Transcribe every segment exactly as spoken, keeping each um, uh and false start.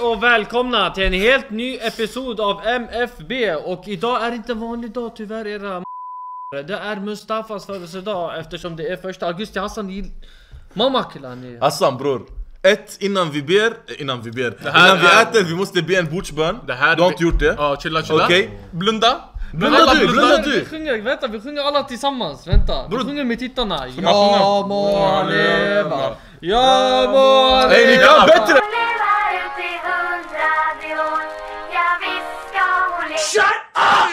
och välkomna till en helt ny episod av M F B. Och idag är inte en vanlig dag tyvärr era det är Mustafas födelsedag eftersom det är första augusti. Hassan gill... Mamma killar. Hassan bror, ett innan vi ber, innan vi ber, innan vi äter, vi måste be en bordsbön. Du har inte gjort det? Ja, chilla chilla. Okej. Blunda. Blunda du, blunda, blunda du. Vi sjunger, vänta, vi sjunger alla tillsammans. Vänta. Vi sjunger med tittarna. Ja må leva. Ja må leva. Ey, ni kan bättre. Shut up!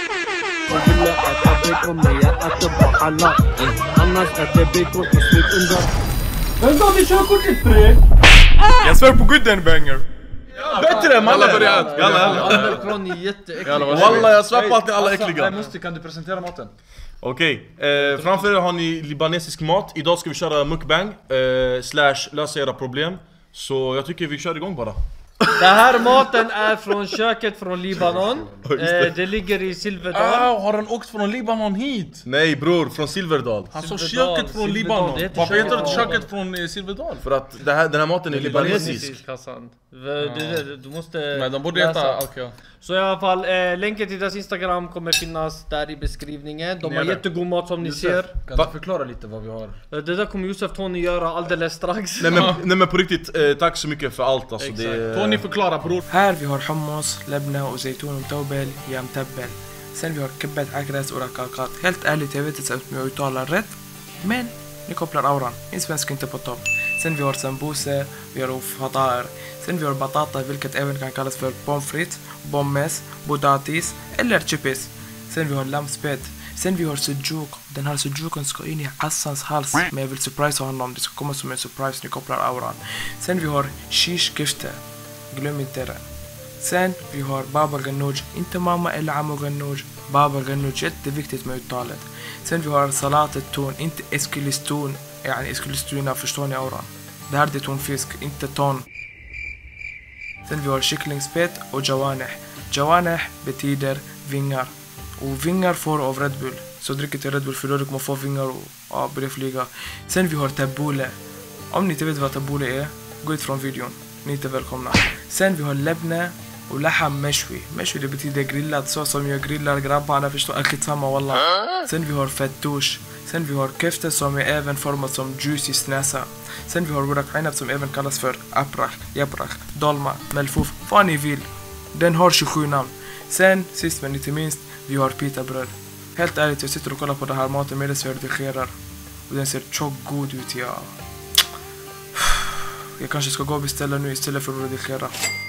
Vänta, vi kör kortet bre. Jag svär på gud den banger. Bättre man. Alla börjar. Jalla jalla. Almekron är jätteäcklig. Wallah jag svär på att alla är äckliga. Musti, kan du presentera maten? Okej, eh, framför er har ni libanesisk mat. Idag ska vi köra mukbang eh, slash lösa era problem. Så jag tycker vi kör igång bara. Det här maten är från köket från Libanon. eh, Det ligger i Silverdal. Ah, har han åkt från Libanon hit? Nej bror, från Silverdal. Han sa Silverdal, köket från Silverdal, Libanon. det heter Varför heter det köket. köket från eh, Silverdal? För att det här, den här maten är libanesisk. Hassan. Du, du, du måste Men de borde läsa. heta, okej. Så i alla fall, eh, länken till deras Instagram kommer finnas där i beskrivningen. De har Nere. jättegod mat som ni ser. Kan du förklara lite vad vi har? Eh, Det där kommer Josef Tony göra alldeles strax. Nej men, nej men på riktigt, eh, tack så mycket för allt alltså. Det, Tony förklara bror. Här vi har hummus, lebna och zeytun och tobel, jam tabbel. Sen vi har kibbet agres och rakakat. Helt ärligt, jag vet inte om jag uttalar rätt. Men ni kopplar auran. Min svenska inte på topp. Sen vi har sambuse, vi har fataer. Sen vi har batata, vilket även kan kallas för pommes frites, bommes, potatis eller chips. Sen vi har lammspett. Sen vi har sujuk. Den här sujuken ska in i Hassans hals. Men jag vill surprisa honom. Det ska komma som en surprise. Ni kopplar auran. Sen vi har shish kifte. Glöm inte det. Sen vi har baba ganoush. Inte mamma eller ammo ganoush. Baba ganoush. Jätteviktigt med uttalet. Sen vi har salatet ton. Inte eskilistun. Yani eskilistuna. Förstår ni auran? Det här är tonfisk. Inte ton. Sen vi har kycklingspett och jawaneh. Jawaneh betyder vingar. Och vingar får av Red Bull. Så dricker till Red Bull för då du kommer få vingar och ja, börja flyga. Sen vi har tabbouleh. Om ni inte vet vad tabbouleh är, gå ut från videon. Ni är inte välkomna. Sen vi har lebne och laham meshwi. Meshwi det betyder grillad, så som jag grillar grabbarna, förstår akit samma wallah. Sen vi har fattoush. Sen vi har kefte som är även format som juicy snäsa. Sen vi har wurak ainab som även kallas för aprach, jabrach, dolma, melfuf, vad ni vill. Den har tjugosju namn. Sen, sist men inte minst, vi har pitabröd. Helt ärligt, jag sitter och kollar på den här maten medan jag redigerar. Och den ser tjock god ut, ja. Jag kanske ska gå och beställa nu istället för att redigera.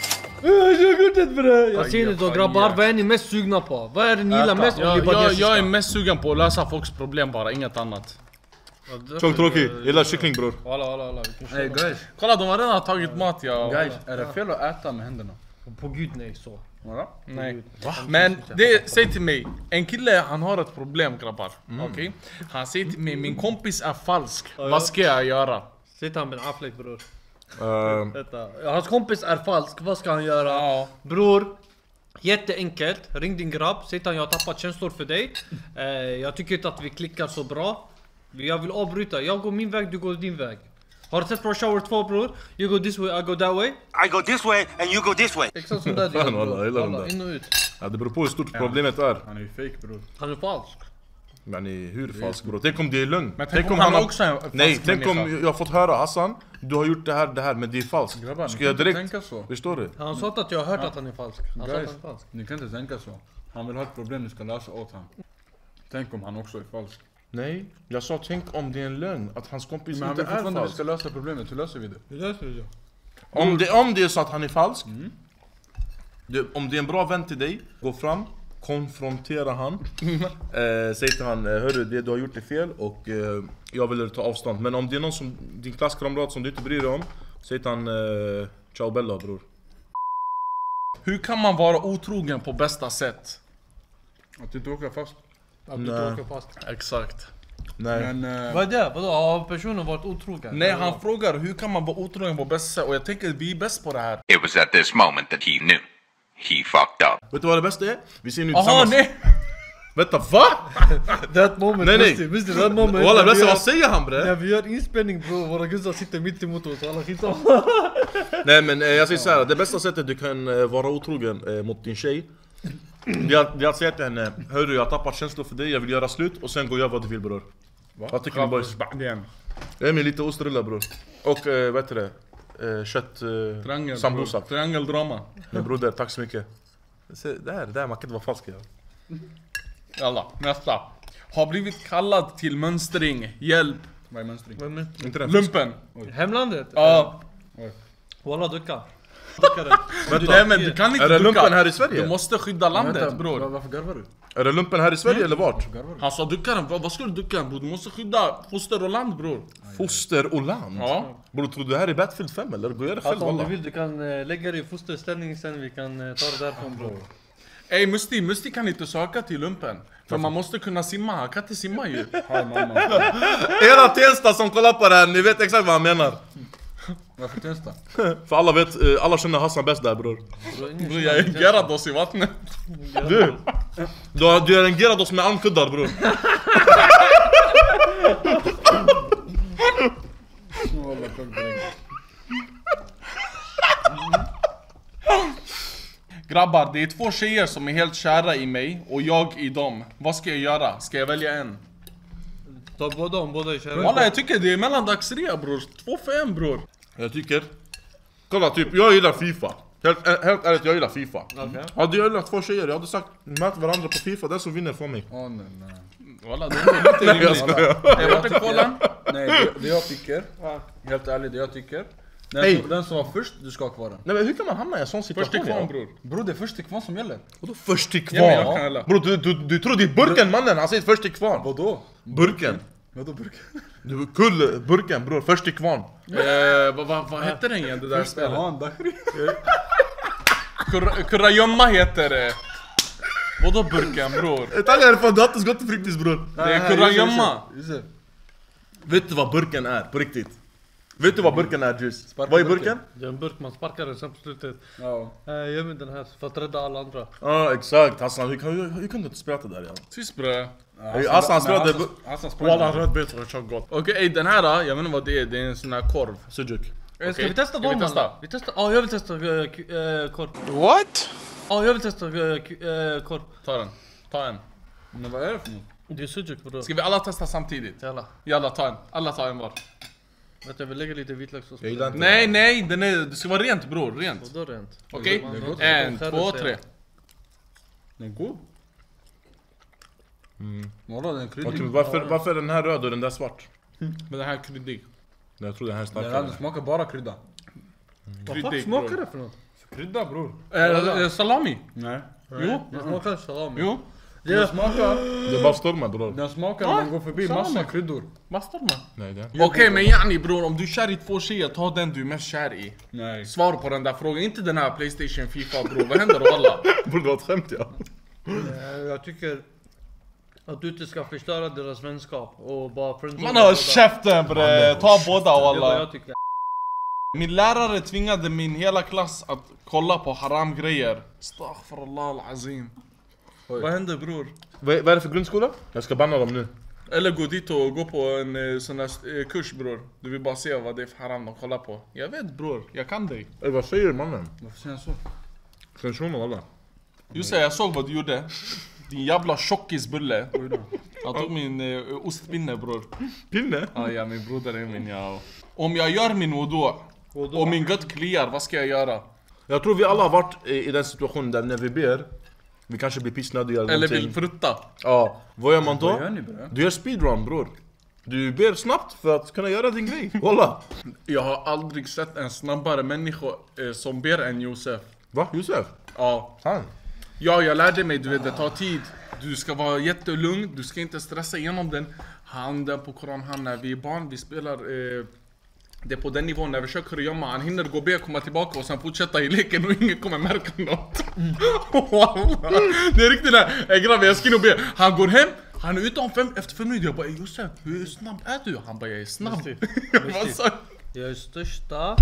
Jag ser det då grabbar, vad är ni mest sugna på? Vad är det ni gillar mest om Jag, jag, libanesiska? jag är mest sugen på att lösa folks problem bara, inget annat. trång tråkig, jag gillar kyckling bror. Walla walla walla. Hey guys, Kolla, de har redan tagit mat, ja. guys, är det fel att äta med händerna? På gud nej så. Nej. Men det, säg till mig, en kille han har ett problem grabbar. Okej? Han säger till mig, min kompis är falsk. Vad ska jag göra? Sitter han med en affleck bror. Uh, Vänta. Hans kompis är falsk, vad ska han göra? Ja. Bror, jätteenkelt. Ring din grabb, säg att jag har tappat känslor för dig. eh, Jag tycker inte att vi klickar så bra. Jag vill avbryta, jag går min väg, du går din väg. Har du sett Rush Hour två bror? You go this way, I go that way. I go this way and you go this way. Exakt som det Fan, wallah, jag gillar den där. in och ut. ja, det beror på hur stort problemet är. Han är ju fake bror. Han är falsk. Men hur falsk bror? Tänk om det är lögn. Men tänk om han också är en falsk Nej, tänk om människa. jag har fått höra Hassan, du har gjort det här, det här, men det är falskt. Grabbar, Ska ni jag kan inte direkt, tänka så. förstår du? Han sa inte att jag har hört att han är falsk. Han sa att Guys, han är falsk. ni kan inte tänka så. Han vill ha ett problem ni ska lösa åt honom. Tänk om han också är falsk. Nej, jag sa tänk om det är en lögn, att hans kompis Men han inte vill är fortfarande vi falsk. ska lösa problemet, hur löser vi det? Det löser du. Om det, om det är så att han är falsk, det, om det är en bra vän till dig, gå fram, konfrontera han. eh, säg till han, hörru det, du har gjort det fel och eh, jag vill ta avstånd. Men om det är någon som, din klasskamrat som du inte bryr dig om, säg till han, eh, ciao bella bror. Hur kan man vara otrogen på bästa sätt? Att du inte åker fast. Att du Nej. åker fast. Exakt. Nej. Men eh, Vad är det? Vadå? Har personen varit otrogen? Nej, han frågar hur kan man vara otrogen på bästa sätt? Och jag tänker att vi är bäst på det här. It was at this moment that he knew. He fucked up. Vet du vad det bästa är? Vi ser nu Aha, tillsammans. nej! Vänta, va? That moment, Nej, nej. Musti, Musti, that moment. Walla, när vi berätta, gör- vad säger han bre? När vi gör inspelning bro, våra guzzar sitter mitt emot oss, alla skitsamma. Nej men eh, jag säger så här, det bästa sättet du kan eh, vara otrogen eh, mot din tjej det är, att- det är att säga till henne, hörru jag har tappat känslor för dig, jag vill göra slut och sen gå och göra vad du vill bror. Vad tycker ni boys? Det är med lite ostrullar bror. Och eh, vad heter det? Eh, kött, eh, Triangel, sambusa. bror. Triangeldrama. Men broder, tack så mycket. Se, där, där, man kan inte vara falsk ja. Jalla, nästa. Har blivit kallad till mönstring. Hjälp. Vad är mönstring? Inte den Lumpen. Hemlandet? Ja. Walla ducka. Nej men du kan inte Är det ducka. lumpen här i Sverige? Du måste skydda landet bror. Varför garvar du? Är det lumpen här i Sverige eller vart? Han sa duckaren, vad, vad ska du ducka bror? Du måste skydda foster och land bror. Foster och land? Ja. Bror, tror du det här är Battlefield fem eller? Gå och gör det själv Alltså om du walla. vill, du kan eh, lägga dig i fosterställning sen, vi kan eh, ta det därifrån bro. Ey Musti, Musti kan inte söka till lumpen. För man måste kunna simma, han kan inte simma ju. Hela Tensta som kollar på det här, ni vet exakt vad han menar. Varför Tensta? För alla vet, eh, alla känner Hassan bäst där bror. Bror jag är Gyarados i vattnet. Du! Du, har- du är en Gyarados med armkuddar bror. Grabbar, det är två tjejer som är helt kära i mig och jag i dem. Vad ska jag göra? Ska jag välja en? Ta båda om båda är kära. Walla jag tycker det är mellandagsrea bror. Två för en bror. Jag tycker... Kolla typ, jag gillar FIFA. Helt, eh, helt ärligt, jag gillar FIFA. Okej. Hade jag gillat två tjejer, jag hade sagt möt varandra på FIFA, den som vinner får mig. Åh nej nej. Walla det är lite Jag rimligt. skojar. Ey vart är kolan? Nej, det, det jag tycker, helt ärligt det jag tycker. Den, Hey. som, den som var först, du ska ha kvar den. Nej men hur kan man hamna i en sån situation? Först till kvarn ja? bror. Bror det är först till kvarn som gäller. Vadå först till Ja, men jag kvarn? kan alla. Bro, du, du, du tror det är burken mannen, han säger först till kvarn. Vadå? Burken. Vadå burk? Du, kull, burken bror, först till kvarn. Eh, vad, vad, vad hette den igen det där Först ska jag spelet? ha en dakhri. Kur- Kurragömma heter det. Vadå burken bror? Tackar för att du har inte gått till fritids bror. Det är kurragömma. Josef. Vet du vad burken är, på riktigt? Vet du vad burken är Juice? Sparka Vad är burken. burken? Det är en burk, man sparkar den sen på slutet. Ja. Eh, ge mig den här för att rädda alla andra. Ja ah, exakt, Hassan, hur, hur, hur kunde du inte spela det där ja? Tyst bre. Hassan han spelade... Hassan- Hassan sprang. Walla röd betor, jag kör gott. Okej ey, den här då, jag vet inte vad det är, det är en sån här korv. Sujuk. Eh, Ska Okej. vi testa Ska vi dem testa? alla? Vi testar, ja jag vill testa uh, korv. What? Ja jag vill testa uh, korv. Ta den, ta en. Men vad är det för något? Det är sujuk bror. Ska vi alla testa samtidigt? Jalla. Jalla ta en, alla tar en var. Vänta jag vill lägga lite vitlökssås på Jag gillar den. inte Nej nej, den är, det ska vara rent bror, rent. Vadå rent? Okej? Man låter En, det två, säga. tre. Den är god. Mm. Vadå den är Okej, kryddig? men varför, varför är den här röd och den där svart? Men den här är kryddig. Nej, jag tror den här är Den här starkare. smakar bara krydda. Vad fuck Kryddig smakar bror. det för något? Krydda bror. Eh, eh, salami? Nej. Jo, Det smakar salami. jo. Den smakar, Det är bara stormar bror. den smakar när man går förbi samma. massa kryddor. Vad står man? Nej det är... Okej men yani bror, om du är kär i två tjejer, ta den du är mest kär i. Nej. Svar på den där frågan, inte den här Playstation, FIFA bror. Vad händer walla? Bror det var ett skämt ja. Eh, Jag tycker att du inte ska förstöra deras vänskap och bara friendzone Man har båda. käften bre, ta båda Det är vad walla. jag tycker. Min lärare tvingade min hela klass att kolla på haram grejer. Astaghfirullah al-azim. Oj. Vad händer bror? Vad vad är det för grundskola? Jag ska banna dem nu. Eller gå dit och gå på en eh, sån här eh, kurs bror. Du vill bara se vad det är för haram de kollar på. Jag vet bror, jag kan dig. Ey, vad säger mannen? Varför säger han så? Sensioner alla. Just det, jag såg vad du gjorde. Din jävla tjockisbulle. Han tog min eh, ostpinne bror. Pinne? Ah, ja, min broder är min ja. Om jag gör min wudu Wudu. och min gött kliar, vad ska jag göra? Jag tror vi alla har varit i, i den situationen där när vi ber, vi kanske blir pissnödiga eller Eller någonting. vill frutta? Ja, vad gör man Vad då? gör ni bre? Du gör speedrun bror. Du ber snabbt för att kunna göra din grej. Walla. Jag har aldrig sett en snabbare människa eh, som ber än Josef. Va? Josef? Ja. Han? Ja, jag lärde mig, du vet, det tar tid. Du ska vara jättelugn, du ska inte stressa igenom den. Handen på Koran, han när vi är barn, vi spelar eh, det är på den nivån när vi försöker gömma. Han hinner gå be, komma tillbaka och sen fortsätta i leken och ingen kommer märka något. Wallah. Det är riktigt där, eh, grabbar jag ska in och be. Han går hem, han är ute om fem, efter fem minuter. Jag bara, Josef, hur snabb är du? Han bara, jag är snabb. Musti. Jag bara, så- Jag är största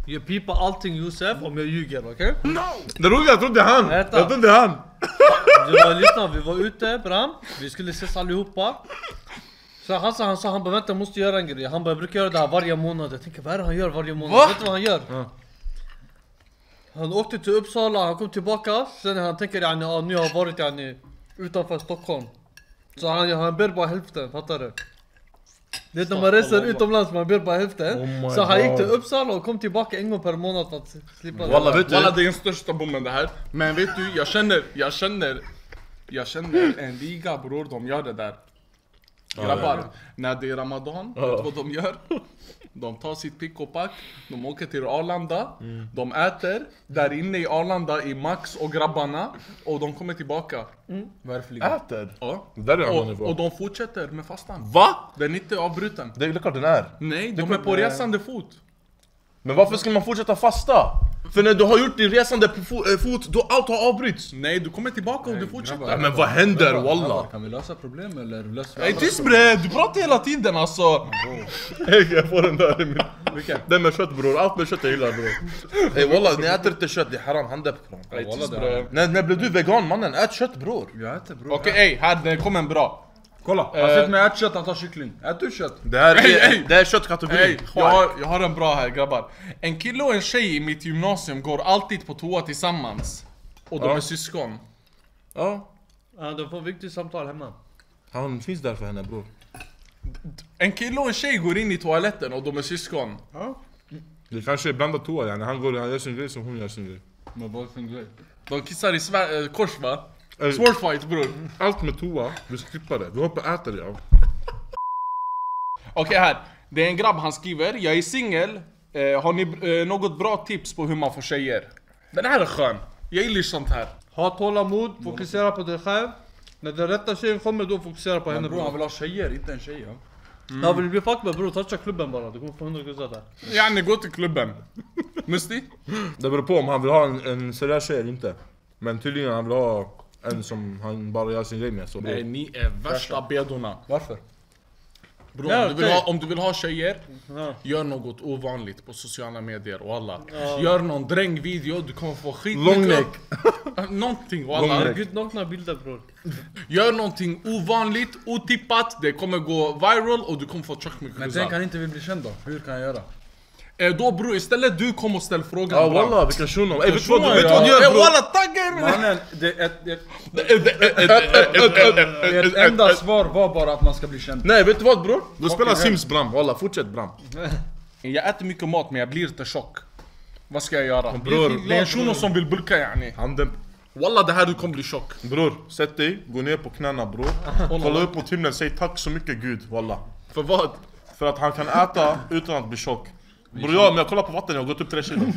Jag pipar allting Josef om jag ljuger, okej? Okay? Det roliga, jag trodde han! Äta. Jag trodde han! Du var lyssna, vi var ute, Bram. Vi skulle ses allihopa. Så han sa, han sa, han bara vänta, jag måste göra en grej. Han bara, jag brukar göra det här varje månad. Jag tänker, vad är det han gör varje månad? Va? Vet du vad han gör? Ja. Han åkte till Uppsala, han kom tillbaka. Sen han tänker, yani, ja, nu har jag varit yani, utanför Stockholm. Så han, han ber bara hälften, fattar du? Det är när man reser utomlands, man ber bara hälften. Oh så han God. gick till Uppsala och kom tillbaka en gång per månad för att slippa Walla, det. vet du? Walla, det är den största bomben det här. Men vet du, jag känner, jag känner, jag känner en liga bror, de gör det där. Grabbar, när det är Ramadan, vet du vad de gör? De tar sitt pick och pack, de åker till Arlanda, Mm. de äter där inne i Arlanda i Max och grabbarna och de kommer tillbaka. Varför ligger Äter? Ja. Det där är en annan Och, nivå. och de fortsätter med fastan. Va? Den är inte avbruten. Det är klart den är. Nej, de är på resande fot. Men varför ska man fortsätta fasta? För när du har gjort din resande på fo- äh, fot, då allt har avbryts. Nej, du kommer tillbaka och du fortsätter. Ja, men vad händer, walla? Kan vi lösa problem eller löser vi Nej, andra tyst problem? bre! Du pratar hela tiden alltså! Hey, jag får den där i min... Vilken? Den med kött bror, allt med kött jag gillar bror. Ey walla, ni äter inte kött, det är haram, handen på kram. Nej, walla, tyst det bre. När, när blev du vegan mannen? Ät kött bror. Jag äter bror. Okej, ey, här det kom en bra. Kolla, han Eh. sitter med ät kött, han tar kyckling. Ät du kött? Det här Ey, är, ey. det här är köttkategori. Ey, jag har, jag har en bra här grabbar. En kille och en tjej i mitt gymnasium går alltid på toa tillsammans. Och de Ja. är syskon. Ja, Ja, de får viktigt samtal hemma. han finns där för henne bror. En kille och en tjej går in i toaletten och de är syskon. Det kanske är blandat toa yani, han går han gör sin grej som hon gör sin grej. Men vad för en grej? De kissar i svär, äh, kors va? Ey, Swordfight bror. allt med toa, vi ska klippa det. Vi hoppar och äter det ja. Okej här, det är en grabb han skriver. Jag är singel. Eh, har ni eh, något bra tips på hur man får tjejer? Den här är skön. Jag gillar sånt här. Ha tålamod, fokusera på dig själv. När den rätta tjejen kommer, då fokusera på henne Men bror, han bror. vill ha tjejer, inte en tjej ja. Ja, vill du bli fuck med bror, toucha klubben bara. Du kommer få hundra kussar där. Yani gå till klubben. Musti? Det beror på om han vill ha en, en seriös tjej eller inte. Men tydligen han vill ha en som han bara gör sin grej med. Så Nej, ni är värsta bedorna. Varför? Bro, Ja, om, du vill okej. ha, om du vill ha tjejer, Ja. gör något ovanligt på sociala medier och alla. Gör någon drängvideo, du kommer få skit. Långneck. Någonting och Lång alla. neck. Gud, nakna bilder bror. Gör någonting ovanligt, otippat, det kommer gå viral och du kommer få tjock mycket Men kussar. tänk han inte vill bli känd då, hur kan jag göra? Eh, Då bror, istället du kom och ställ frågan. Ja Bram. walla, vilken shuno. Ey vet du vad du Shuno, vet ja. vad du gör Eh, bror? walla, tagga er! Mannen, det, ett, det, ert enda svar var bara att man ska bli känd. Nej vet du vad bror? Du spelar Okej, Sims Bram, walla fortsätt Bram. Jag äter mycket mat men jag blir inte tjock. Vad ska jag göra? bror, det är en shuno som vill bulka yani. Handen. Walla det här du kommer bli tjock. Bror, sätt dig, gå ner på knäna bror. Kolla upp mot himlen, säg tack så mycket Gud, walla. För vad? För att han kan äta utan att bli tjock. Bror jag, men jag kollar på vatten, jag har gått upp tre kilo.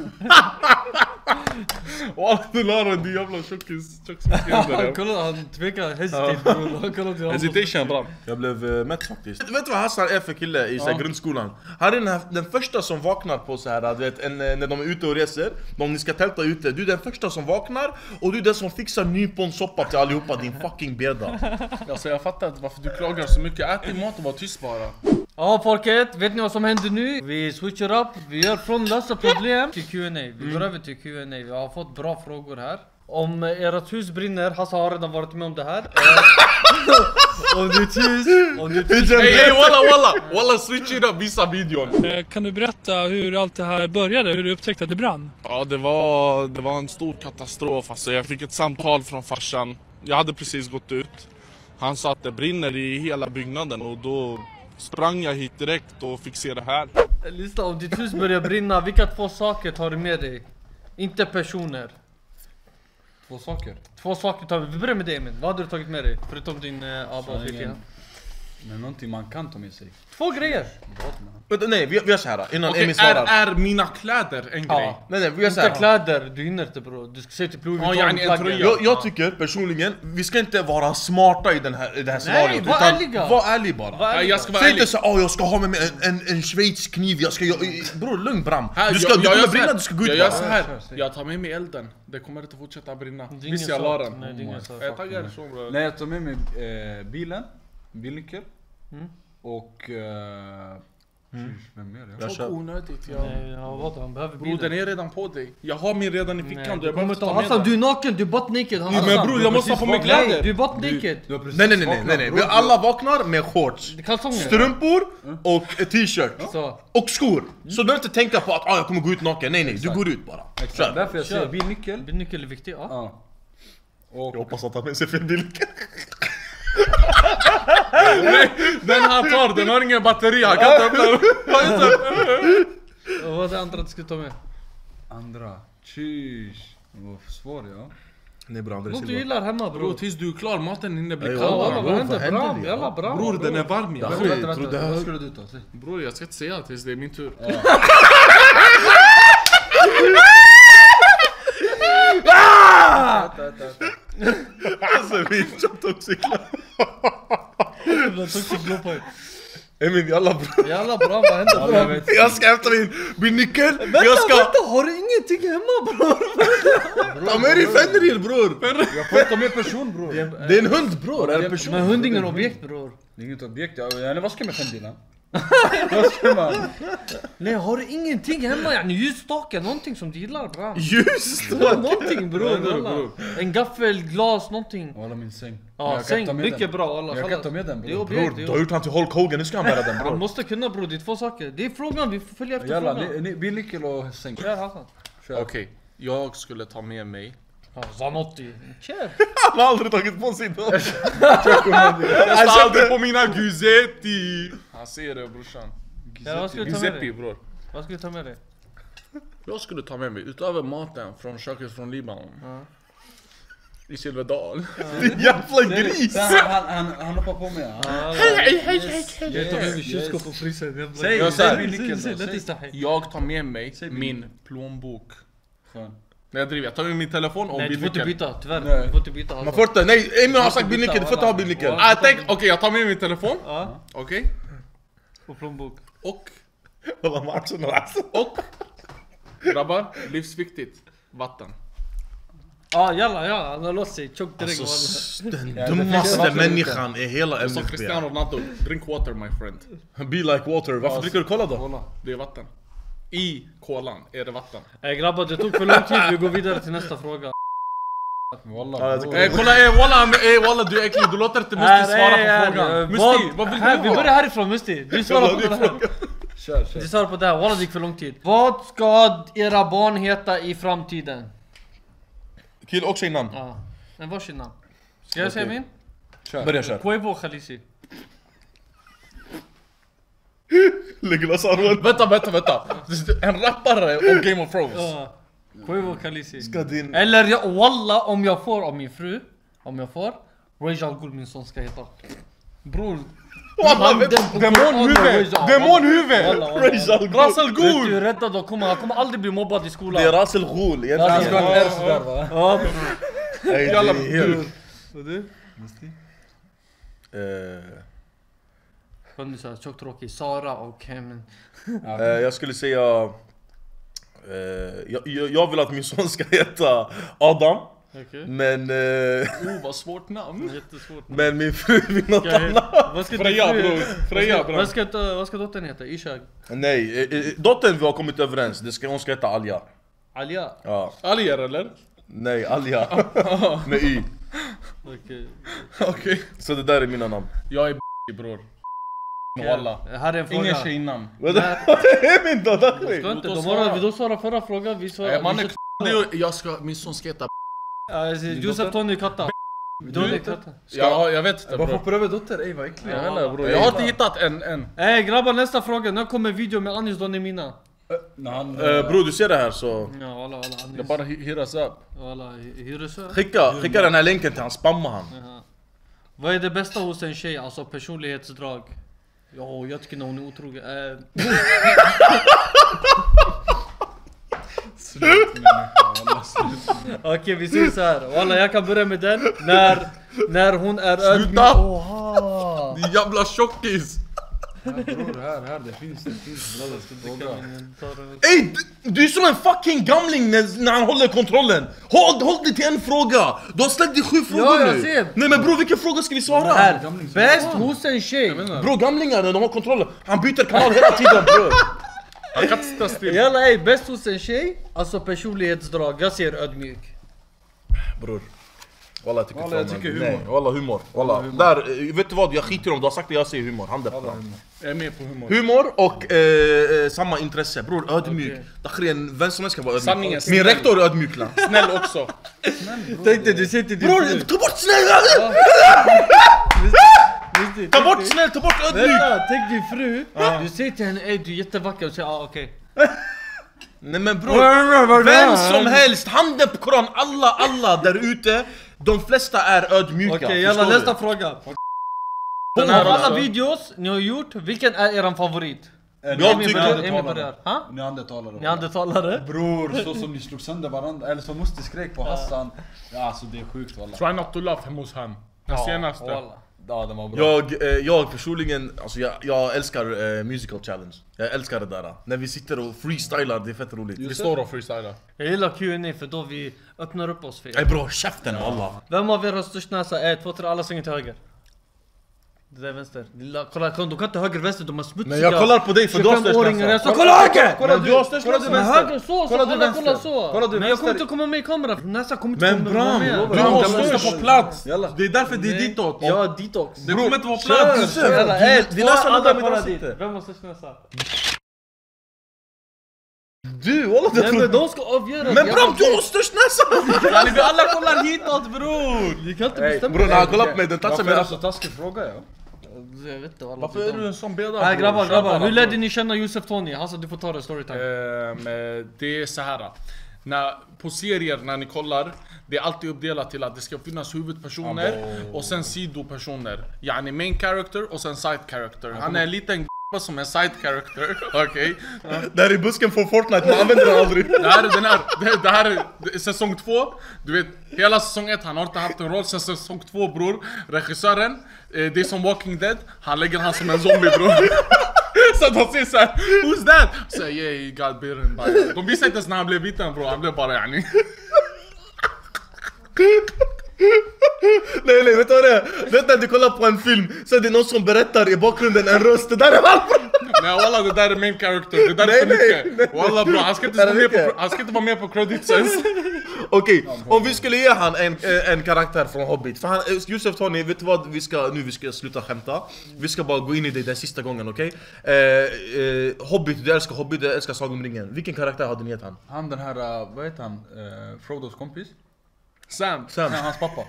Walla du lär dig din jävla tjockis, tjockis. Kolla, han tvekar, hesitate bror. Han kollar till honom. Hesitation Bram. Jag blev uh, mätt faktiskt. Vet du vad Hassan är för kille i så här, grundskolan? Han är den, här, den första som vaknar på så här, du vet, en, eh, när de är ute och reser. Om ni ska tälta ute, du är den första som vaknar. Och du är den som fixar nyponsoppa till allihopa, din fucking beda. Alltså jag fattar inte varför du klagar så mycket. Ät din mat och var tyst bara. Ja folket, vet ni vad som händer nu? Vi switchar upp, vi gör från lösa problem till Q and A. Vi går över till Q and A. Vi har fått bra frågor här. Om ert hus brinner, Hassan har redan varit med om det här. Eh, om ditt hus, om ditt hus Ey ey walla walla! Walla switch it up, visa videon. Eh, Kan du berätta hur allt det här började? Hur du upptäckte att det brann? Ja det var, det var en stor katastrof alltså. Jag fick ett samtal från farsan. Jag hade precis gått ut. Han sa att det brinner i hela byggnaden och då sprang jag hit direkt och fick se det här. Lyssna, om ditt hus börjar brinna, vilka två saker tar du med dig? Inte personer. Två saker. Två saker tar vi. Vi börjar med dig Emin. Vad hade du tagit med dig? Förutom din uh, abba och fifia. Men någonting man kan ta med sig. Två grejer! Vänta, nej vi, vi gör så här innan Okej, Emil är, svarar. är mina kläder en grej? Ja. Nej nej vi gör så Inte här. kläder, du hinner inte bro. Du ska säga till Louis Ja, Vuitton yani en plaggen. tröja. Jag, jag tycker personligen, vi ska inte vara smarta i, den här, i det här scenariot. var utan ärliga. Var ärlig bara. Vad är Ja, det jag då? ska vara Säg ärlig. inte så åh jag ska ha med mig en, en, en schweizisk kniv, jag ska jag, bror lugn Bram. Här, Du ska, jag, du jag, kommer gör så brinna, här. du ska gå ut Jag gör bara. så här. Kör, säg. Jag tar med mig elden. Det kommer inte fortsätta brinna. Det är ingen Visst jag sak. la den. Nej, det är ingen sak. Jag taggar så bra. Nej, jag tar med mig eh, bilen, bilnyckel Mm. och eh, Vem är det? Jag Så kör. onödigt ja. Nej, ja, vad han behöver Bro, bilen. den är redan på dig. Jag har min redan i fickan. Nej, Du du jag kommer behöver inte ta ha med Hassan, den. du är naken, du är butt naked Hassan. Men bror, jag måste ha på mig Nej, kläder. du är butt naked. Du har precis Nej nej nej nej vaknat, nej, bror. vi alla vaknar med shorts, Kalsonger. strumpor och t-shirt Så. och skor. Så du behöver inte tänka på att ah, jag kommer gå ut naken, nej nej, du går ut bara. Kör. Därför jag säger bilnyckel. Bilnyckel är viktig, ja. Ja. Och Jag hoppas att han med sig fel bil. Den han tar, den har ingen batteri. Han kan inte öppna upp. Och vad är det andra du ska ta med? andra. Tjus. Det var svår ja. Nej bror, André Något du Silva. gillar hemma Bro, bror. tills du är klar, maten hinner bli Ey, kall. Ja, wallah, vad bror, händer? vad händer Bram, det? jalla bram. Bror, den är varm ja. Vänta, vänta, tror det vänta. här- Vad skulle du ta? Säg. Bror, jag ska inte säga tills det är min tur. Vänta, vänta, vänta. Alltså vi är så toxica. Jag tog till blå på. Emin jalla bror. Jalla bram, vad händer Jag bram? vet. Jag ska hämta min, min nyckel. Vänta, Jag ska vänta, har du ingenting hemma bror? ta med dig Fenrir bror. Jag får inte med person bror. Det är en hund bror, är det en person? Men hund är ingen objekt bror. Det är inget objekt. Jag jag- vad ska jag med fem Vad ska man? Nej, har du ingenting hemma? Yani ljusstake, någonting som du gillar bram. Just Ja, någonting bror, Händer det, walla. bror? En gaffel, glas, någonting. Walla min säng. Ja, Jag kan säng, ta med mycket den. bra alla. Jag kan ta med den, Det är bror. objekt, Bror, det är du har gjort han till Hulk Hogan, nu ska han bära den Man bror. måste kunna bror, det är två saker. Det är frågan, vi får följa efter Jalla, frågan. ni- ni- bilnyckel och säng. Kör Hassan. Okej, jag skulle ta med mig. Ja, Zanotti. Kör. Han har aldrig tagit på sin dag. Jag står aldrig på mina Guzetti! Han ser det brorsan. Ja, vad ska du ta med Giuseppe dig? bror. Vad ska du ta med dig? Jag skulle ta med mig, utöver maten från köket från Libanon. I Silverdal. Din jävla gris. Sen han, han, han hoppar på mig. Han, Jag tar med mig kylskåp och frysen. Säg, Jag säg säger- bilnyckeln Säg, då. lätt Säg. istahi. Jag tar med mig Säg min plånbok. Skön. Nej jag driver, jag tar med min telefon och Nej, du får inte bilnyckeln. byta, tyvärr. Nej. Du får inte byta Man Hassan. får inte, nej Emin har sagt bilnyckel, du får inte ha bilnyckel. Ah, tänk, okej jag tar med min telefon. Ja, Okej. och plånbok. Och, Walla matchen och alltså. och. Grabbar, livsviktigt. Vatten. Ja, jalla, ja. Han har lost sig. Tjock direkt. Alltså den Ja, det dummaste finns- människan i hela Som M F B. Cristiano Ronaldo, drink water my friend. Be like water, varför dricker du cola då? Det är vatten. I kolan är det vatten. Nej grabbar, det tog för lång tid. Vi går vidare till nästa fråga. Walla Ja, bror. Eh, kolla, eh, walla, eh, walla du är äcklig, du låter inte Musti svara på frågan. Musti, vad vill här, du Vi ha? börjar härifrån Musti. Du svarar på det här. Kör, kör. Du svarar på det här. Walla, det gick för lång tid. Vad ska era barn heta i framtiden? Kill och tjejnamn. Ja. Men varsin namn. Ska jag säga min? Börja kör. Quavo Khalisi. Legolas Arwen. Vänta, vänta, vänta. En rappare om Game of Thrones. Ja. Quavo Khalisi. Ska din... Eller jag, walla om jag får av min fru. Om jag får. Rage Al Ghul min son ska heta. Bror. Walla vet du? Demonhuvud! Demonhuvud! Rage Al Ghul. Ras Al Vet du Ghul! hur rädda då kommer han kommer aldrig bli mobbad i skolan. Det är Ras Al Ghul Han egentligen. ska ha en R sådär va? Ja, Nej, det Jalla, är helt... och du? Eh, Hon är såhär tjocktråkig. Sara och Kemen. eh, jag skulle säga... Eh, jag, jag jag vill att min son ska heta Adam. Okej. Men... Eh, Oh vad svårt namn. Jättesvårt. men min fru vill något Ska jag annat. heta- Vad ska din Freja fru- bror, Freja vad bror. ska, vad, ska, vad ska dottern heta? Ishak? Nej, eh, eh, dottern vi har kommit överens. Det ska, hon ska heta Alja. Alia? Ja. Alier eller? Nej, Alja. Med Y. Okej. Okej. Så det där är mina namn. Jag är b- bror. Walla. Här är en fråga. Ingen tjejnamn. Vad det är min dag, Ska inte, Låt de oss har, svara. vi då svarar förra frågan, vi svarar... Eh, Man vi är kör- k- jag ska, min son ska heta b- Ja, Josef Tony Katta. Tony Katta. Ja, jag vet inte Bara bror. hoppar över dotter, ey vad äckligt. Jag vet inte bror. Jag har inte hittat en, en. Ey grabbar, nästa fråga. När kommer video med Anis Don Emina? När han... Eh, bror du ser det här så... Ja walla walla Jag Anis. bara hi- hiras upp. Walla Hyresö. Skicka, skicka den här länken till han, spamma han. Jaha. Vad är det bästa hos en tjej? Alltså personlighetsdrag. Ja, jag tycker när hon är otrogen. Eh, Okej vi ser så här. Walla jag kan börja med den. När, när hon är ödmjuk. Sluta! Oha. Din jävla tjockis! Bror, här, här, det finns, det finns. Ey, du, du är som en fucking gamling när, när han håller kontrollen. Håll, håll dig till en fråga. Du har ställt dig sju frågor Ja, jag nu. ser. Nej men bror, vilken fråga ska vi svara? Här, bäst hos en tjej. Bro, gamlingar när de har kontrollen. Han byter kanal hela tiden bror. Han kan inte sitta still. Jalla ey, bäst hos en tjej. Alltså personlighetsdrag, jag ser ödmjuk. Bror. Walla jag tycker Walla, jag fan, tycker nej, humor. Walla humor. Walla. Där, eh, vet du vad? Jag skiter om du har sagt det, jag säger humor. Han där. Jag är med på humor. Humor och eh, eh, samma intresse. Bror, ödmjuk. Okay. Vem som helst ska vara ödmjuk. Sanningen, Min snäll. rektor är ödmjuk. Snäll också. Tänk dig, du säger till din Bror, fru. ta bort snäll! Ta bort snäll, ta bort ödmjuk! Vänta, tänk din fru. Du säger till henne, ey du är jättevacker och säger ah okej. Nej men bror, vem som helst, handen på koran, alla, alla där ute. De flesta är ödmjuka. Okej, jalla förstår nästa du? fråga. Den Av här alla också. videos ni har gjort, vilken är eran favorit? Jag Emil tycker- börjar, Emil börjar. Ha? Neandertalare. Neandertalare? Bror, så som ni slog sönder varandra, eller som Musti skrek på Hassan. Ja, alltså det är sjukt walla. Try not to laugh hemma hos han. Den senaste. Walla. Ja, den var bra. Jag, eh, jag personligen, alltså jag, jag älskar eh, musical challenge. Jag älskar det där. När vi sitter och freestylar, det är fett roligt. Vi står och freestylar. Jag gillar Q and A för då vi öppnar upp oss för Ey er. bror, käften alla. Vem av er har störst näsa? ett, två, tre, alla svänger till höger. Det där är vänster. Lilla, kolla, kolla, de kan inte höger vänster, de har smutsiga. Men jag kollar på dig för du har störst tjugofemåringar. näsa. Jag sa kolla höger! Kolla du har störst kolla du näsa. Men vänster. höger så, så, Kolla du alla vänster. kolla så. Kolla du Men jag kommer vänster. inte komma med i kameran, nästa kommer inte Men komma bram, med. bro, Du har den störst största på plats. Jalla. Det är därför det är Nej. ditåt. Ja, detox. Det kommer inte vara Kör, plats. kör. Jävla, Din- ett, din två, näsa alla där med kolla ansikte. dit. Vem har störst näsa? Du, walla det Nej tror men de ska avgöra. Men bram, du har störst näsa! Yani, vi alla kollar hitåt bror. Du kan inte Ey, bestämma Bror när han dig. kollar på mig, den touchar Varför mig är det alltså. så taskig fråga ja? Jag vet inte alla. Varför är du en sån bedare? Nej grabbar, Kör grabbar. bara, Hur lärde bror. ni känna Josef Tony? Alltså du får ta det, storytime. Ehm, eh, det är så här. När, på serier när ni kollar, det är alltid uppdelat till att det ska finnas huvudpersoner och sen sidopersoner. Yani main character och sen side character. Han är en liten g***a som en side character, okej? Där i busken på Fortnite, man använder den aldrig. Det här är den här, det, det här är det är säsong två. Du vet, hela säsong ett, han har inte haft en roll. Sen säsong två bror, regissören, eh, det är som Walking Dead. Han lägger han som en zombie bror. Så de säger såhär, who's that? Så yeah, he got bitten by. De visar inte ens när han blev biten bror, han blev bara yani. Nej nej, vet du vad det är? Vet du när du kollar på en film, så är det någon som berättar i bakgrunden en röst. Det där är allt bro! Nej walla, det där är main character, det där är Nej, för nej, mycket. Walla bror, han ska inte Är vara det med mycket? på, han ska inte vara med på credits ens. Okej, om vi skulle ge han en, eh, en karaktär från Hobbit. För han, eh, Josef Tony, vet du vad? Vi ska, nu vi ska sluta skämta. Vi ska bara gå in i det den sista gången, okej? Eh, eh, Hobbit, du älskar Hobbit, du älskar Sagan om ringen. Vilken karaktär hade ni gett han? Han den här, uh, vad heter han? Uh, Frodos kompis? Sam. Sam. Nej, hans pappa.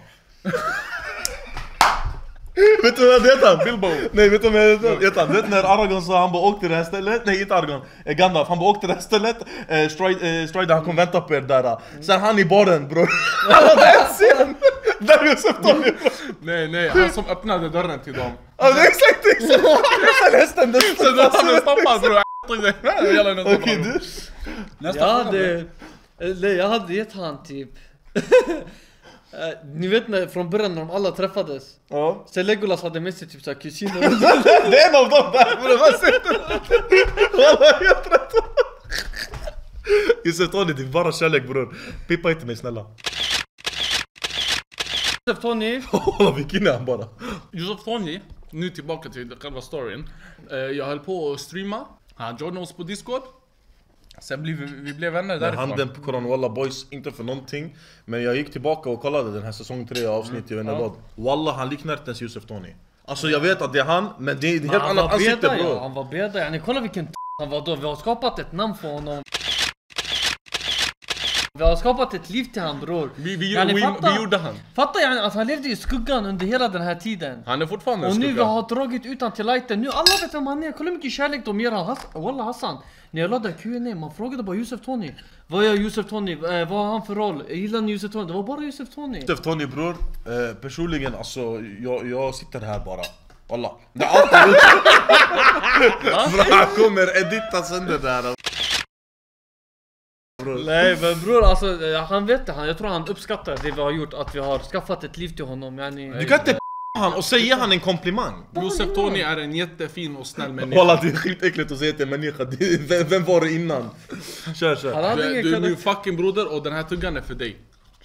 Vet du vad jag hade gett han? Bilbo. Nej, vet du vad jag hade gett han? Du vet när Aragorn sa han bara åkte till det här stället? Nej, inte Aragorn. Eh, Gandalf, han bara åkte till det här stället. Eh, Strider, eh, Strider, han kom vänta på er där. Sen han i baren, bror. Han hade en scen! Där Josef Tony, bror. Nej nej, han som öppnade dörren till dem. Ja, det är exakt det! Sen hästen, den Sen då han blev stoppad bror. Okej Okej, du? Nästa Jag fråga, hade... Nej jag hade gett han typ... Eh, Ni vet när, från början när de alla träffades. Ja. Så Legolas hade med sig typ såhär kusiner. Det är en av dem där, bror. Vad säger du? Walla, helt rätt. Josef Tony, det är bara kärlek, bror. Pippa inte mig, snälla. Josef Tony. Walla, vilken är han bara? Josef Tony, nu tillbaka till själva storyn. Eh, Jag höll på att streama, han joinade oss på Discord. Sen blev vi, vi blev vänner därifrån. Handen på koran, walla boys, inte för någonting. Men jag gick tillbaka och kollade den här säsong tre avsnitt, jag vet inte vad. Walla, han liknar inte ens Josef Tony. Alltså jag vet att det är han, men det är ett helt Han annat var ansikte, beda ja, bror. han var beda. Yani, kolla vilken t- han var då. Vi har skapat ett namn för honom. Vi har skapat ett liv till han bror. Vi, vi, Yani, vi, fatta- vi gjorde han. Fatta yani att han levde i skuggan under hela den här tiden. Han är fortfarande en Och nu vi skugga. har dragit ut han till lighten. Nu alla vet vem han är. Kolla hur mycket kärlek de ger han. Hass- Wallah Hassan. När jag laddade Q and A, man frågade bara Josef Tony. Vad är Josef Tony? Eh, vad har han för roll? Gillar ni Josef Tony? Det var bara Josef Tony. Josef Tony, bror. Eh, personligen, alltså jag, jag sitter här bara. Walla. Det är allt jag Bror, han kommer edita sönder det här. Nej men bror alltså eh, han vet det. Han, jag tror han uppskattar det vi har gjort. Att vi har skaffat ett liv till honom. Yani, Du kan inte p***a han och säga han en komplimang. Josef Tony är en jättefin och snäll människa. Walla, det är skitäckligt att säga till en människa. Vem, vem var det innan? Kör, kör. Du, du är min fucking broder och den här tuggan är för dig.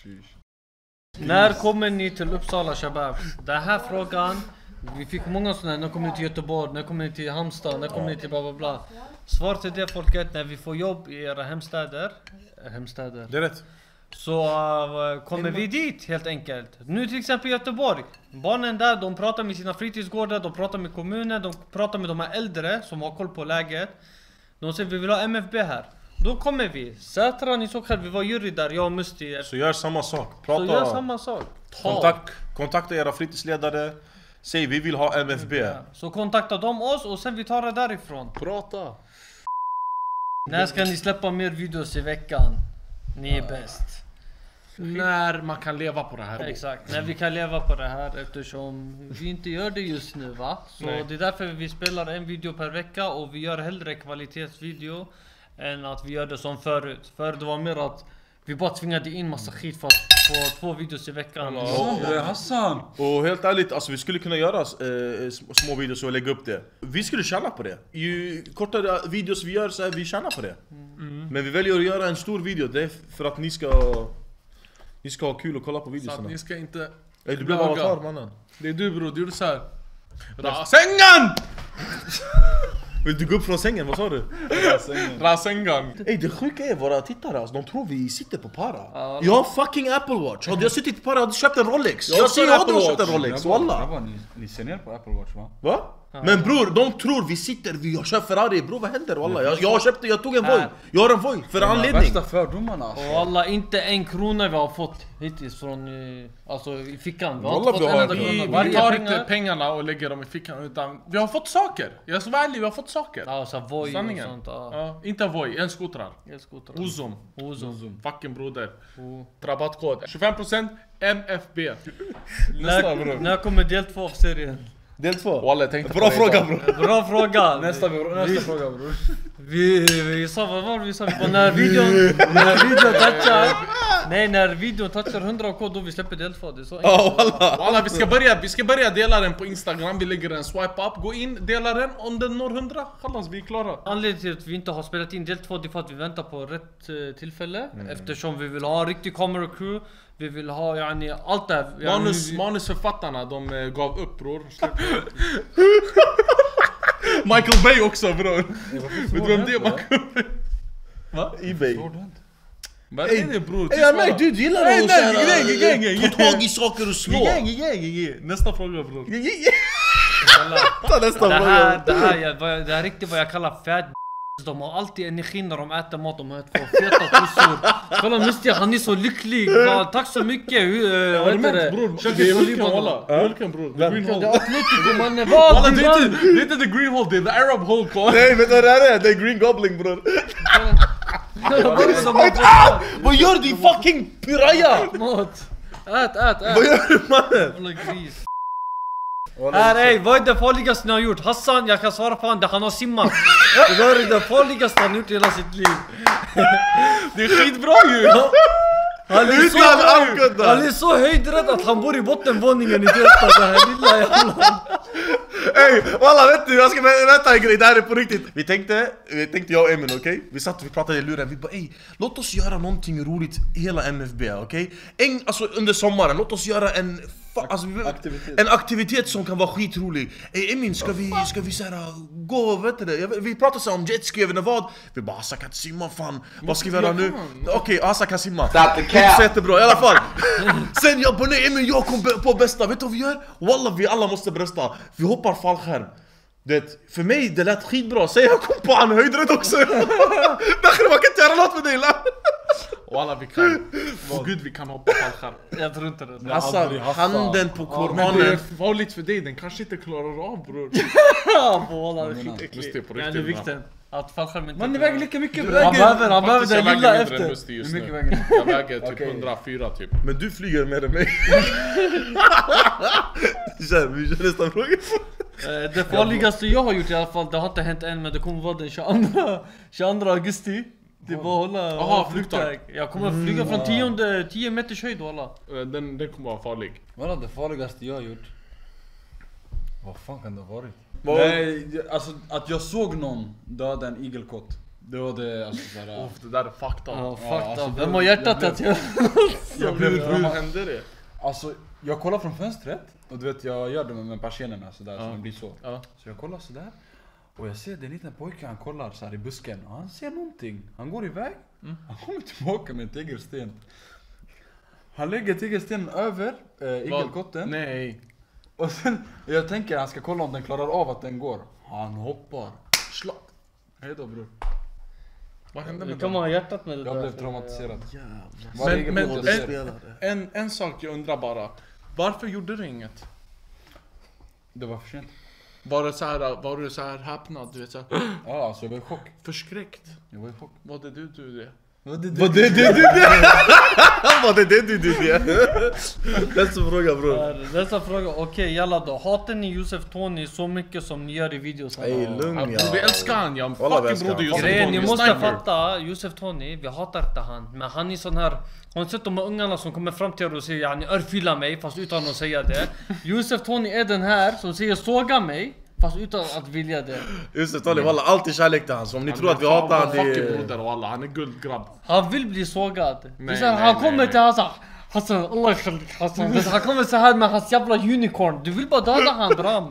När kommer ni till Uppsala, Shabab? Den här frågan, vi fick många sådana här, när kommer ni till Göteborg, när kommer ni till Halmstad, när kommer ni till bla bla bla. Svar till det folket, när vi får jobb i era hemstäder, hemstäder. Det är rätt. Så uh, kommer vi dit helt enkelt. Nu till exempel Göteborg. Barnen där, de pratar med sina fritidsgårdar, de pratar med kommunen, de pratar med de här äldre som har koll på läget. De säger vi vill ha M F B här. Då kommer vi. Sätra, ni såg själv, vi var jury där, jag och Musti. Så gör samma sak. Så Prata. gör samma sak. Kontakt, kontakta era fritidsledare. Säg vi vill ha M F B. Ja. Så kontakta de oss och sen vi tar det därifrån. Prata. När ska ni släppa mer videos i veckan? Ni är bäst. När man kan leva på det här. Exakt, när vi kan leva på det här eftersom vi inte gör det just nu, va? Så Nej. det är därför vi spelar en video per vecka och vi gör hellre kvalitetsvideo än att vi gör det som förut. För det var mer att vi bara tvingade in massa skit för att få två videos i veckan. Oh, Hassan! Och helt ärligt, alltså vi skulle kunna göra eh, små videos och lägga upp det. Vi skulle tjäna på det. Ju kortare videos vi gör så är vi tjänar på det. Mm. Men vi väljer att göra en stor video, det är för att ni ska Ni ska ha kul och kolla på Så videorna. att ni ska inte... Ey, du blev avatar, mannen. Det är du bror, du gjorde såhär. Rasängan! Vill du gå upp från sängen, vad sa du? Rasängan. Ey, det sjuka är våra tittare, alltså, de tror vi sitter på para. Jag har fucking Apple Watch. Hade jag suttit på para hade jag köpt en Rolex. Jag, jag ser jag hade köpt en Rolex, walla. Ni, ni ser ner på Apple Watch, va? Va? Men bror, de tror vi sitter, vi har köpt Ferrari. Bror, vad händer walla? Jag, jag köpte, jag tog en Voi. Jag har en Voi, för anledning. Värsta fördomarna alltså. Och alla, inte en krona vi har fått hittills från, eh, alltså i fickan. Vi har Wallah, inte fått vi har- en enda Vi, krona. vi Varje tar pengar- inte pengarna och lägger dem i fickan utan vi har fått saker. Jag är så ärlig, vi har fått saker. Ja, så här Voi och Sanningen. sånt. Ja. Ja, inte Voi, en skotrar. Elskotrar. Ozom. Ozon. Fucking broder. Oh. Rabattkod tjugofem procent M F B. Nästa När, bror. när kommer del två av serien? Del två. Walla, jag tänkte på Bra det fråga idag. bror. Bra fråga! Nästa, nästa fråga bror. Vi, vi sa, vad var det vi sa? Vi bara, när videon, när videon touchar Nej, när videon touchar hundra K då vi släpper del två. Det är så Ja walla. Walla, vi ska börja, vi ska börja dela den på Instagram. Vi lägger en swipe up, gå in, dela den. Om den når hundra, kallas vi är klara. Anledningen till att vi inte har spelat in del två det är för att vi väntar på rätt eh, tillfälle. Mm. Eftersom vi vill ha en riktig camera crew. Vi vill ha yani, allt det här. Yani, Manus, vi- manusförfattarna, de eh, gav upp bror. Michael Bay också bror. Vet du vem det är? Michael Bay? Ebay. Vad är det bror? Ey jag märker, du gillar Nej, att nej, såhär, gäng, gäng, gäng, ta tag i saker och slå. Gäng, gäng, gäng. Nästa fråga bror. Ta nästa Det här, fråga. det här, jag, vad jag- det här är riktigt vad jag kallar fat. De har alltid energi när de äter mat, de har två feta tussor. Kolla Musti, han är så lycklig. Va, tack så mycket. Hur, äh, vad heter det? Bror, Köket det är från Hulken Libanon. walla. Hulken bror. The Green Det Hole. är Atletico mannen. Vad? Walla, det Du är vann! inte, det är inte the Green Hole, det är the Arab Hulk. walla. Nej men det där är, det är Green Goblin bror. Vad är det som har Vad gör du fucking piraya? mat? Ät, ät, ät. Vad gör du mannen? Jävla gris. Här ey, vad är det farligaste ni har gjort? Hassan, jag kan svara på han, det han har simmat. Det var det farligaste han gjort i hela sitt liv. Det är skitbra ju! Han är, så, Utan armkuddar. han är så höjdrädd att han bor i bottenvåningen i Delta, det här lilla jävla. Ey walla vet du, jag ska vänta en grej, det här är på riktigt. Vi tänkte, vi tänkte jag och Emin okej? Okay? Vi satt och vi pratade i luren, vi bara ey, låt oss göra någonting roligt hela M F B okej? Okay? Alltså under sommaren, låt oss göra en Alltså, vi, Aktivitet. en aktivitet som kan vara skitrolig. Ey Emin, ska vi, ska vi såhär gå, vet du det? Jag- Vi pratar så om jetski, jag vet inte vad. Vi bara Assa kan inte simma fan. Vad ska vi göra nu? Okej, okay, Assa kan simma. Det är så jättebra, i alla fall. Sen jag bara nej Emin, jag kom på bästa. Vet du vad vi gör? Wallah, vi alla måste brösta. Vi hoppar fallskärm. Det, för mig det lät skitbra. Säg jag kom på han höjdrädd också. Dakhri, man kan inte göra något med dig la. Walla vi kan, åh gud vi kan hoppa fallskärm. Jag tror inte det. Hassan, handen på Men det är koranen. farligt för dig, den kanske inte klarar av bror. Ja, båda är Just skitäcklig. det, på Ja, det är riktigt, vikten. Att fallskärm inte... Man ni väger lika mycket Han bror. behöver, han behöver Faktiskt, jag det lilla väger mindre än efter. Musti just Hur mycket nu. väger ni? Jag väger typ Okej. hundrafyra typ. Men du flyger mer än mig. Kör, vi kör nästa fråga. Eh, Det farligaste jag har gjort i alla fall, det har inte hänt än men det kommer vara den tjugoandra tjugoandra augusti. Det var hålla Aha, flygtag. Jag kommer att flyga från tionde, tio meters höjd walla. Eh, Den, den kommer vara farlig. Vad är det farligaste jag har gjort? Vad fan kan det ha varit? Vad- Nej, jag- alltså att jag såg någon döda en igelkott. Det var det, alltså såhär... Uff, det där är fucked up. Ja, fucked alltså, up. det- Vem har hjärtat jag blev- att göra? Jag blev Hur hände det? Alltså, jag kollar från fönstret och du vet jag gör det med, med persiennerna sådär så det blir så. Ja. Så jag kollar sådär och jag ser den liten pojke, han kollar så här i busken och han ser någonting. Han går iväg, han kommer tillbaka med en tegelsten. Han lägger tegelstenen över äh, igelkotten. Nej. Och sen, jag tänker han ska kolla om den klarar av att den går. Han hoppar. Slag. Hejdå bror. Vad hände Du med kan dem? ha hjärtat med det Jag där. blev traumatiserad. Men, Varje men igelkott jag en, ser- en, en sak jag undrar bara. Varför gjorde du inget? Det var för sent. Var det så här, var du så här häpnad? Du vet så här, Ja, alltså jag var i chock. förskräckt? Jag var i chock. Var det du du det? Vad det det det det? Vad det det det det? Nästa fråga bror. Nästa fråga, okej jalla då. Hatar ni Yusuf Tony så mycket som ni gör i videos? Ey lugn Ja, ja. vi älskar han ja. Walla, vi Fucking älskar broder han. Josef Grejen, Tony, ni måste sniper. fatta, Yusuf Tony, vi hatar inte han. Men han är sån här, har ni sett de här ungarna som kommer fram till er och säger ja, ni örfilar mig fast utan att säga det. Yusuf Tony är den här som säger såga mig fast utan att vilja det. Just det Tony, walla alltid kärlek till han. Så om ni Han tror är att vi fan hatar han, vår fucking det är... broder walla, han är guldgrabb. Han vill bli sågad. Det är Nej, så här, nej, han nej, kommer nej. till han såhär Hassan, Allah yakhlik Hassan. Det är så- Han kommer så här med hans jävla unicorn. Du vill bara döda han Bram.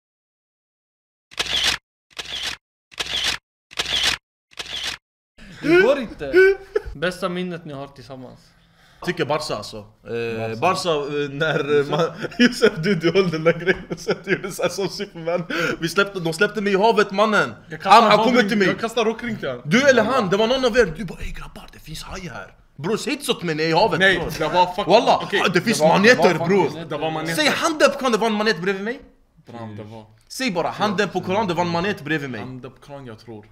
Det går inte. Bästa minnet ni har tillsammans. Jag tycker Barca alltså. Eh, Barca eh, när eh, man... Josef du, du höll den där grejen och sen du gjorde såhär som Superman. Vi släppte, de släppte mig i havet mannen. Han, han kommer till mig. Jag kastar rockring till honom. Du eller han, det var någon av er. Du bara ey grabbar det finns haj här. Bror säg inte så till mig när jag är i havet Nej, bror. det var fucking... Walla, okej, det finns det var- maneter det var bror. fucking- det var maneter. Säg handen på koran, det var en manet bredvid mig. Bram, det var... Säg bara handen på koran, det var en manet bredvid mig. Handen på kran jag tror.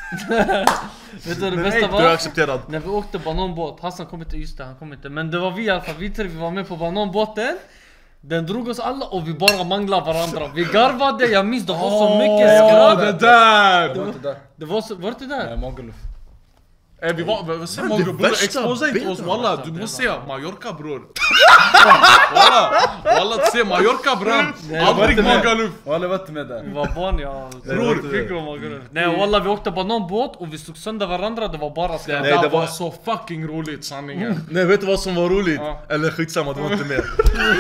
Vet du det Nej, bästa du är var? accepterad. När vi åkte bananbåt, Hassan kom inte, just det han kom inte. Men det var vi i alla fall, vi tre vi var med på bananbåten. Den drog oss alla och vi bara manglade varandra. Vi garvade, jag minns det var så mycket Ja, skratt. det där! Det var inte där. Det var så, var det där? Nej, Magaluf. Eh, vi var, vad säger Men man det bror? värsta Exposa inte oss bilden, walla, du måste säga Mallorca bror. Walla, walla säg Mallorca Bram. Aldrig Magaluf. Walla, jag var inte med där. Vi var barn ja. Bror, Fick de magor. Nej walla vi åkte bananbåt och vi slog sönder varandra, det var bara Det skratt. Nej, där det var var- så fucking roligt sanningen. Nej vet du vad som var roligt? Ja. Eller skitsamma, det var inte med.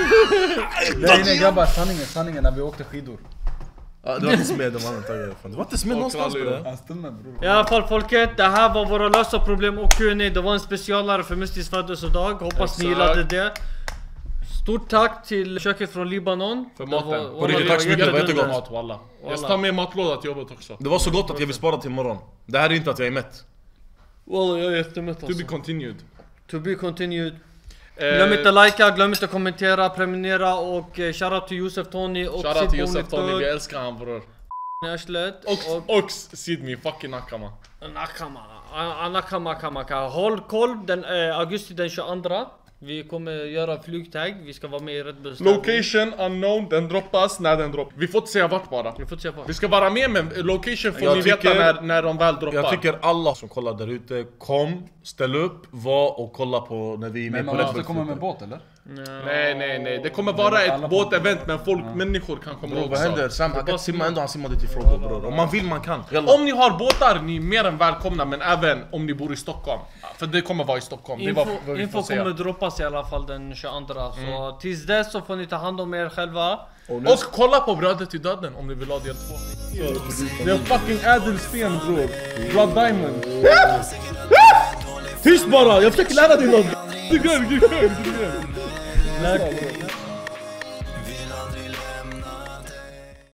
Nej nej grabbar, sanningen, sanningen när vi åkte skidor. Ja, det var inte med de andra tagen. Det var inte med någonstans på det. Han stämmer bror. I alla fall folket, det här var våra lösa problem och Q and A. Det var en specialare för Mustis födelsedag. Hoppas Exakt. ni gillade det. Stort tack till köket från Libanon. För Det maten. var- På riktigt, det tack så mycket, det var jättedundert. jättegott. Mat walla. Jag Walla. tar med matlåda till jobbet också. Det var så gott att jag vill spara till imorgon. Det här är inte att jag är mätt. Walla jag är jättemätt To alltså. be continued. To be continued. Eh, Glöm inte likea, glöm inte kommentera, prenumerera och eh, shoutout till Yusuf Tony och Shoutout till Josef Sid Tony, vi Bonitog älskar han bror. i arslet. Och, och Sidmi, fucking Nakama. Nakama, ah, Nakama Kamaka. Håll koll, den, eh, augusti den tjugoandra. Vi kommer göra flygtag, vi ska vara med i Red Bull tävling. Location unknown, den droppas när den droppar. Vi får inte säga vart bara. Vi får se på. Vi ska vara med men location får Jag ni tycker- veta när, när de väl droppar. Jag tycker alla som kollar där ute, kom, ställ upp, var och kolla på när vi är med Men på man Red måste Bull. komma med båt eller? Nej nej nej, det kommer vara alla ett får- båtevent men folk, människor kan komma Bro, vad också. händer? Sam han kan simma ändå, han simmade till frågor bror. Om man vill man kan. Jalla. Om ni har båtar, ni är mer än välkomna men även om ni bor i Stockholm. För det kommer vara i Stockholm, det var Info, vad vi info får säga. kommer droppas i alla fall den tjugoandra. Så tills dess så får ni ta hand om er själva. Och kolla på Brödet till döden om ni vill ha del två. Det är fucking ädelsten bror. Blood Diamond. Tyst bara, jag försöker lära dig något! Det går, det går, det går.